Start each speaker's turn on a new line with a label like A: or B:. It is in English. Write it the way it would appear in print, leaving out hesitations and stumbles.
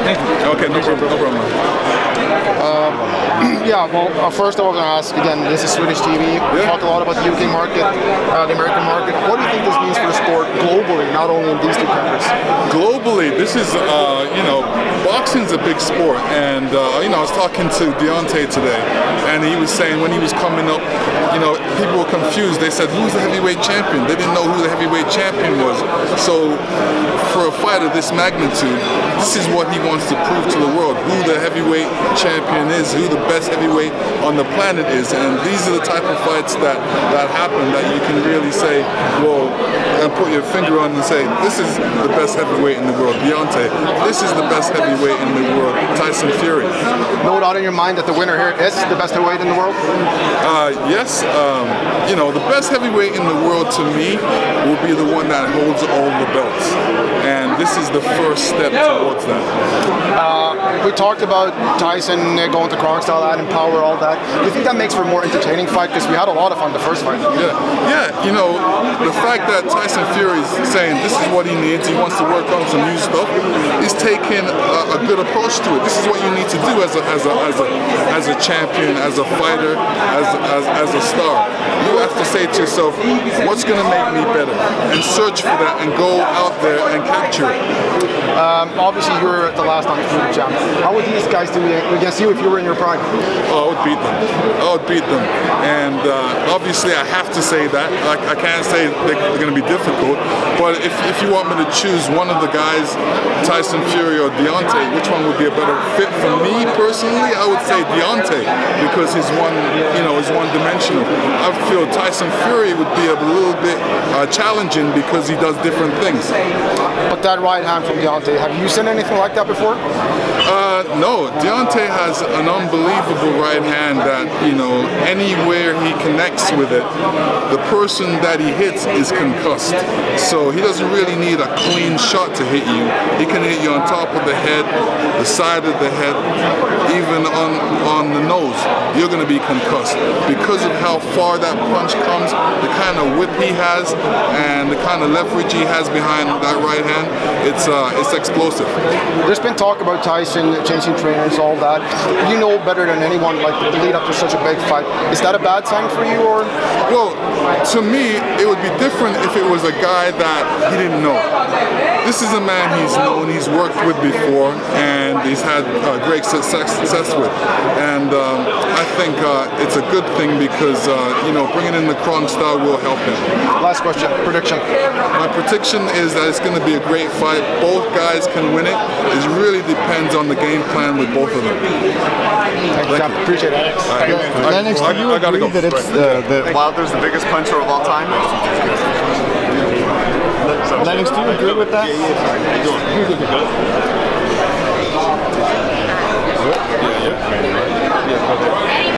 A: Thank you.
B: Okay, no problem. No problem.
C: Yeah, well, first I was going to ask, again, this is Swedish TV. We talked a lot about the UK market, the American market. What do you think this means for the sport globally, not only in these two countries?
B: Globally, this is, boxing's a big sport. And, I was talking to Deontay today, and he was saying when he was coming up, people were confused. They said, who's the heavyweight champion? They didn't know who the heavyweight champion was. So for a fight of this magnitude, this is what he wants to prove to the world, who the heavyweight champion is, who the best heavyweight on the planet is. And these are the type of fights that happen that you can really say, well, and put your finger on and say, this is the best heavyweight in the world, Deontay. This is the best heavyweight in the world, Tyson Fury.
C: No doubt in your mind that the winner here is the best heavyweight in the world?
B: Yes. The best heavyweight in the world to me will be the one that holds all the belts. And this is the first step towards that.
C: We talked about Tyson going to Kronk style, adding power, all that. Do you think that makes for a more entertaining fight? Because we had a lot of fun the first fight.
B: Yeah. The fact that Tyson Fury is saying this is what he needs, he wants to work on some new stuff, he's taking a good approach to it. This is what you need to do as a champion, as a fighter, as a star. You have to say to yourself, what's going to make me better? And search for that and go out there and capture it.
C: Obviously, you were the last undisputed champ. How would these guys do against you if you were in your prime?
B: Oh, I would beat them. I would beat them. And obviously, I have to say that. I can't say they're going to be difficult. But if you want me to choose one of the guys, Tyson Fury or Deontay, which one would be a better fit for me personally? I would say Deontay, because he's one-dimensional. I feel Tyson Fury would be a little bit challenging because he does different things.
C: But that right hand from Deontay, have you seen anything like that before?
B: No, Deontay has an unbelievable right hand that, anywhere he connects with it, the person that he hits is concussed. So he doesn't really need a clean shot to hit you. He can hit you on top of the head, the side of the head, even on the nose. You're going to be concussed. Because of how far that punch comes, the kind of whip he has, and the kind of leverage he has behind that right hand, it's explosive.
C: There's been talk about Tyson changing trainers, all that. You know better than anyone, like the lead up to such a big fight. Is that a bad sign for you, or?
B: Well, to me, it would be different if it was a guy that he didn't know. This is a man he's known, he's worked with before, and he's had great success with. And I think it's a good thing because, bringing in the Kronk style will help him.
C: Last question, prediction.
B: My prediction is that it's going to be a great fight. Both guys can win it. It really depends on the game plan with both of them.
C: Thank you. Appreciate it.
D: Lennox, do you agree that it's Wilder's the biggest puncher of all time? Lennox, do you agree with that?
A: Yeah.